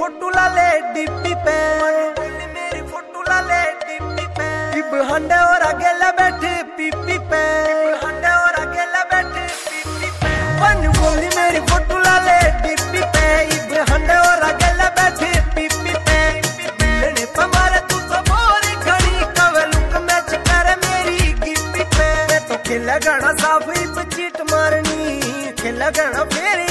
Photo ला ले DP पे, मेरी फोटो ला ले डीपी पे। इब हंडे और अकेला बैठे पीपी पे, हंडे और अकेला बैठे पीपी पे। बन बोली मेरी फोटो ला ले डीपी पे, इब हंडे और अकेला बैठे पीपी पे। मिलने पे मारे तू तो बोरी खड़ी, कवे लुक मैच कर मेरी गिप्पी पे। मैं तो खेला गाना साफ इब चीट मारनी, खेला गाना फेरी